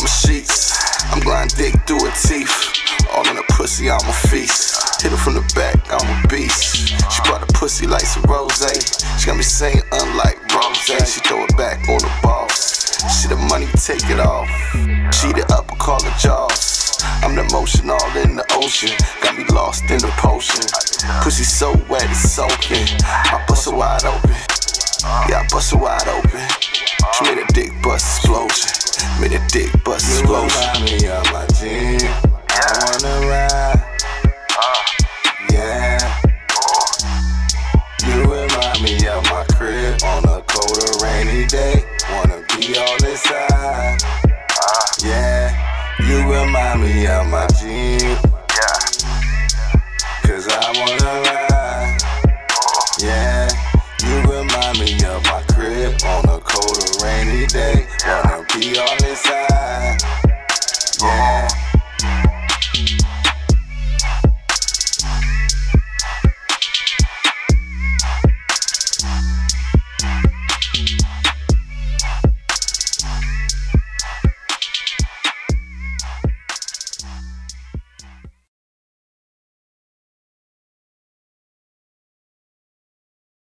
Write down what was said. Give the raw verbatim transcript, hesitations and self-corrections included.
my sheets. I'm grinding dick through her teeth. All in the pussy, I'm a feast. Hit her from the back, I'm a beast. She brought the pussy like some rosé. She got me saying unlike rosé. She throw it back on the boss. She the money, take it off. She the upper, call her Jaws. I'm the motion all in the ocean. Got me lost in the potion. Pussy so wet, it's soaking. I bust her wide open. Yeah, I bust her wide open. She made a dick bust explosion. Made a dick bust explosion. You remind me of my team. I wanna ride. Yeah. You remind me of my crib on a cold or rainy day. Wanna be all inside. Yeah. You remind me of my